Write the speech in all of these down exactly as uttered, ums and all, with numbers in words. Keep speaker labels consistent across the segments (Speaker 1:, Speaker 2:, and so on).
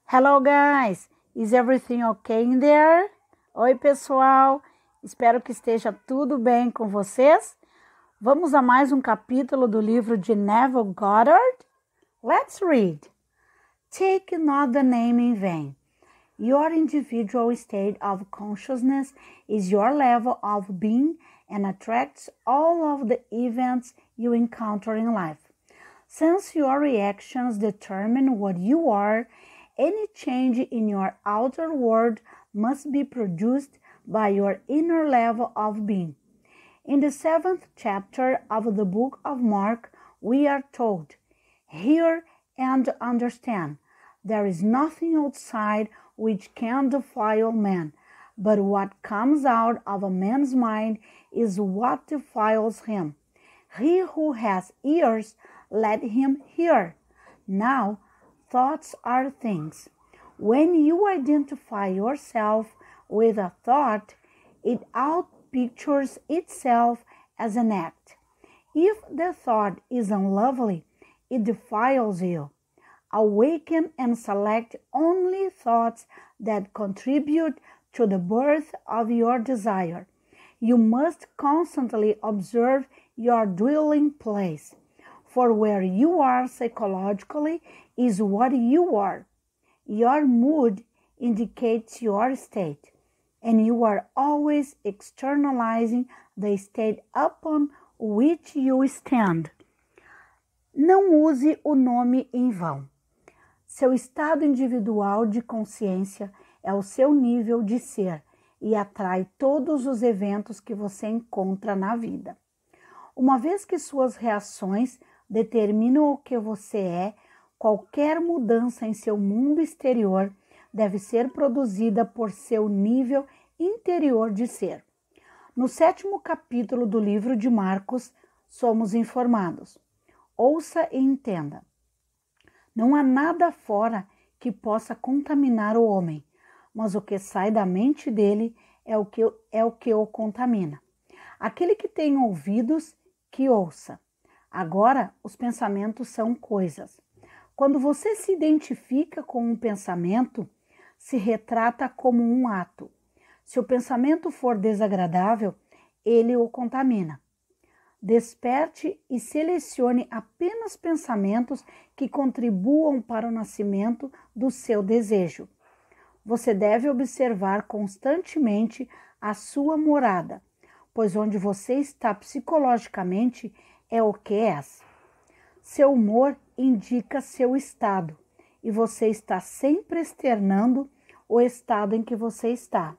Speaker 1: Hello guys, is everything okay in there? Oi pessoal, espero que esteja tudo bem com vocês. Vamos a mais um capítulo do livro de Neville Goddard? Let's read. Take not the name in vain. Your individual state of consciousness is your level of being and attracts all of the events you encounter in life. Since your reactions determine what you are, any change in your outer world must be produced by your inner level of being. In the seventh chapter of the book of Mark, we are told, "Hear and understand. There is nothing outside which can defile man, but what comes out of a man's mind is what defiles him. He who has ears, let him hear." Now, thoughts are things. When you identify yourself with a thought, it outpictures itself as an act. If the thought is unlovely, it defiles you. Awaken and select only thoughts that contribute to the birth of your desire. You must constantly observe your dwelling place, for where you are psychologically is what you are. Your mood indicates your state, and you are always externalizing the state upon which you stand. Não use o nome em vão. Seu estado individual de consciência é o seu nível de ser e atrai todos os eventos que você encontra na vida. Uma vez que suas reações determinam o que você é, qualquer mudança em seu mundo exterior deve ser produzida por seu nível interior de ser. No sétimo capítulo do livro de Marcos, somos informados. Ouça e entenda. Não há nada fora que possa contaminar o homem, mas o que sai da mente dele é o que, é o, que o contamina. Aquele que tem ouvidos, que ouça. Agora, os pensamentos são coisas. Quando você se identifica com um pensamento, se retrata como um ato. Se o pensamento for desagradável, ele o contamina. Desperte e selecione apenas pensamentos que contribuam para o nascimento do seu desejo. Você deve observar constantemente a sua morada, pois onde você está psicologicamente é o que és. Seu humor indica seu estado e você está sempre externando o estado em que você está.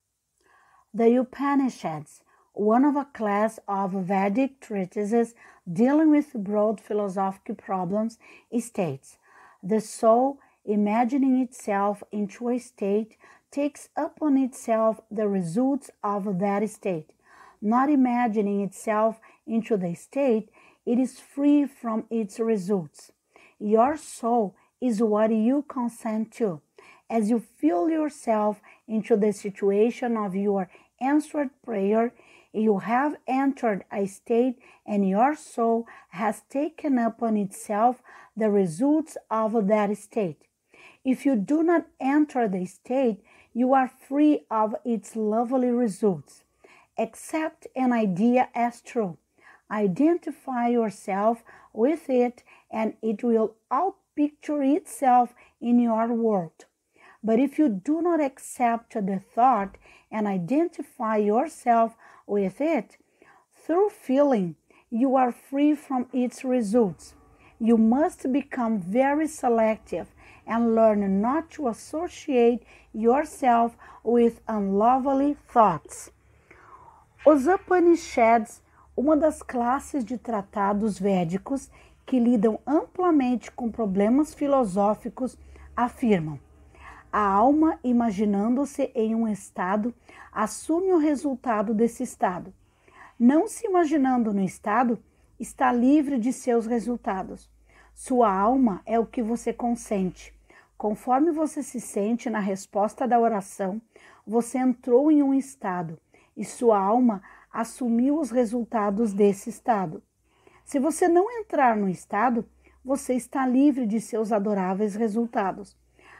Speaker 1: The Upanishads, one of a class of Vedic treatises dealing with broad philosophical problems, states, "The soul, imagining itself into a state, takes upon itself the results of that state. Not imagining itself into the state, it is free from its results. Your soul is what you consent to. As you feel yourself into the situation of your answered prayer, you have entered a state and your soul has taken upon itself the results of that state. If you do not enter the state, you are free of its lovely results. Accept an idea as true. Identify yourself with it and it will outpicture itself in your world. But if you do not accept the thought and identify yourself with it, through feeling, you are free from its results. You must become very selective and learn not to associate yourself with unlovely thoughts. Os Upanishads, uma das classes de tratados védicos que lidam amplamente com problemas filosóficos, afirmam: a alma, imaginando-se em um estado, assume o resultado desse estado. Não se imaginando no estado, está livre de seus resultados. Sua alma é o que você consente. Conforme você se sente na resposta da oração, você entrou em um estado e sua alma assumiu os resultados desse estado. Se você não entrar no estado, você está livre de seus adoráveis resultados.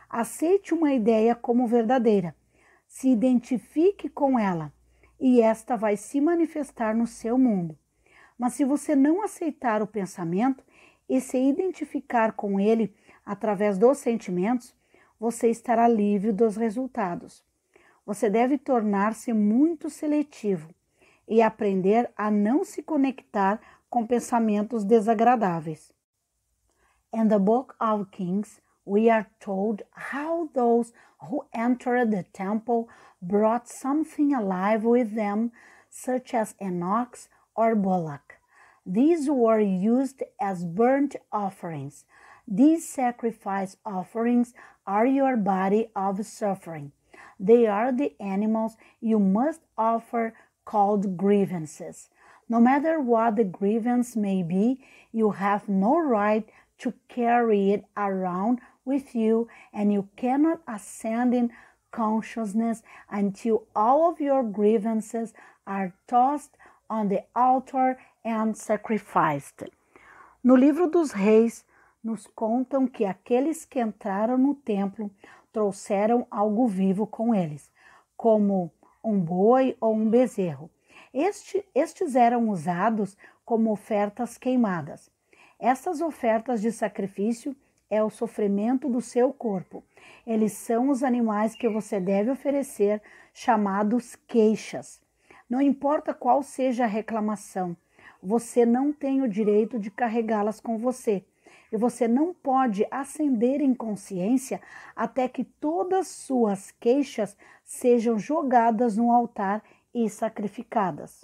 Speaker 1: Aceite uma ideia como verdadeira. Se identifique com ela e esta vai se manifestar no seu mundo. Mas se você não aceitar o pensamento e se identificar com ele através dos sentimentos, você estará livre dos resultados. Você deve tornar-se muito seletivo e aprender a não se conectar com pensamentos desagradáveis. In the Book of Kings, we are told how those who entered the temple brought something alive with them, such as an ox or bullock. These were used as burnt offerings. These sacrifice offerings are your body of suffering. They are the animals you must offer called grievances. No matter what the grievance may be, you have no right to carry it around with you, and you cannot ascend in consciousness until all of your grievances are tossed on the altar and sacrificed. No livro dos Reis, nos contam que aqueles que entraram no templo trouxeram algo vivo com eles, como um boi ou um bezerro. Este, estes eram usados como ofertas queimadas. Essas ofertas de sacrifício é o sofrimento do seu corpo. Eles são os animais que você deve oferecer, chamados queixas. Não importa qual seja a reclamação, você não tem o direito de carregá-las com você. E você não pode ascender em consciência até que todas suas queixas sejam jogadas no altar e sacrificadas.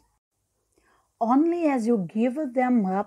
Speaker 1: Only as you give them up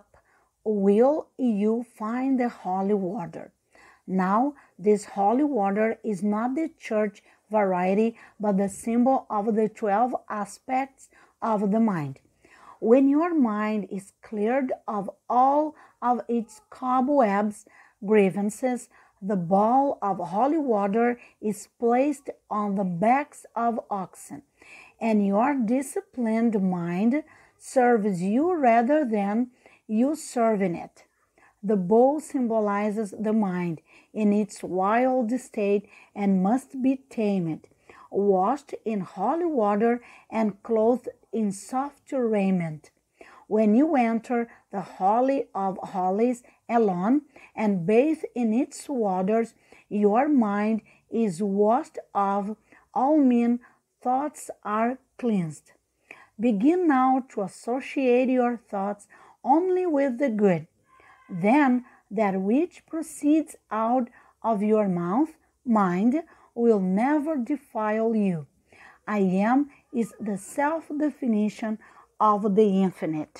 Speaker 1: will you find the holy water. Now, this holy water is not the church variety, but the symbol of the twelve aspects of the mind. When your mind is cleared of all of its cobwebs, grievances, the bowl of holy water is placed on the backs of oxen, and your disciplined mind serves you rather than you serving it. The bowl symbolizes the mind in its wild state and must be tamed, washed in holy water and clothed in soft raiment. When you enter the Holy of Holies alone and bathe in its waters, your mind is washed of all mean thoughts are cleansed. Begin now to associate your thoughts only with the good. Then that which proceeds out of your mouth, mind, will never defile you. I am is the self-definition of the infinite.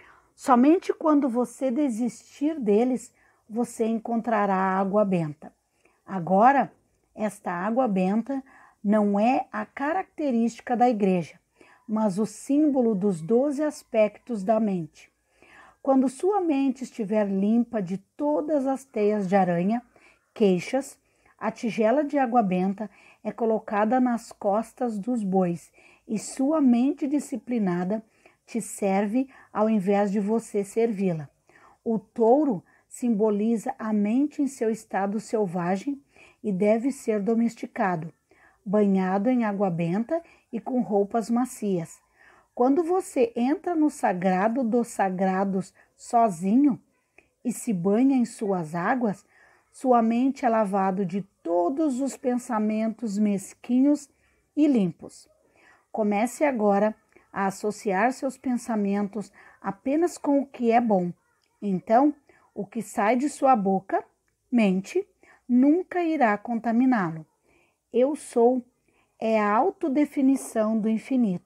Speaker 1: Somente quando você desistir deles, você encontrará água benta. Agora, esta água benta não é a característica da igreja, mas o símbolo dos doze aspectos da mente. Quando sua mente estiver limpa de todas as teias de aranha, queixas, a tigela de água benta é colocada nas costas dos bois e sua mente disciplinada te serve ao invés de você servi-la. O touro simboliza a mente em seu estado selvagem e deve ser domesticado, banhado em água benta e com roupas macias. Quando você entra no sagrado dos sagrados sozinho e se banha em suas águas, sua mente é lavada de todos os pensamentos mesquinhos e limpos. Comece agora a associar seus pensamentos apenas com o que é bom. Então, o que sai de sua boca, mente, nunca irá contaminá-lo. Eu sou é a autodefinição do infinito.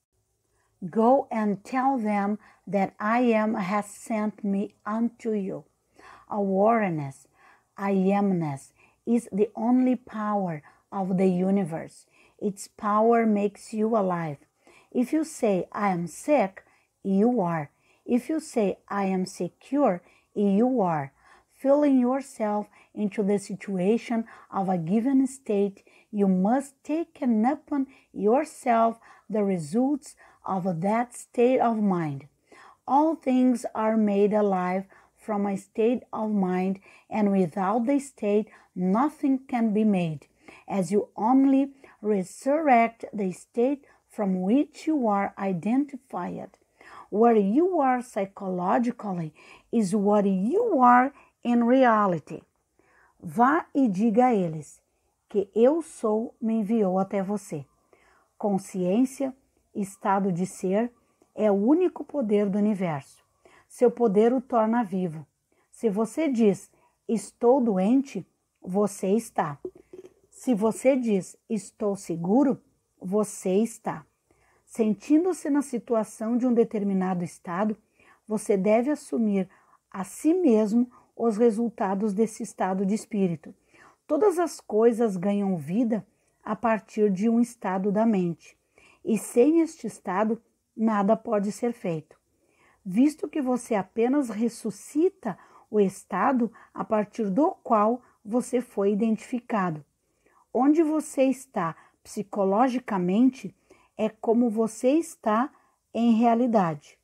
Speaker 1: Go and tell them that I am has sent me unto you. Awareness, I amness, is the only power of the universe. Its power makes you alive. If you say, I am sick, you are. If you say, I am secure, you are. Feeling yourself into the situation of a given state, you must take upon yourself the results of that state of mind. All things are made alive from a state of mind, and without the state, nothing can be made, as you only resurrect the state from which you are identified. Where you are psychologically is what you are in reality. Vá e diga a eles que eu sou me enviou até você. Consciência, estado de ser, é o único poder do universo. Seu poder o torna vivo. Se você diz, estou doente, você está. Se você diz, estou seguro, você está. Sentindo-se na situação de um determinado estado, você deve assumir a si mesmo os resultados desse estado de espírito. Todas as coisas ganham vida a partir de um estado da mente, e sem este estado, nada pode ser feito. Visto que você apenas ressuscita o estado a partir do qual você foi identificado. Onde você está psicologicamente é como você está em realidade.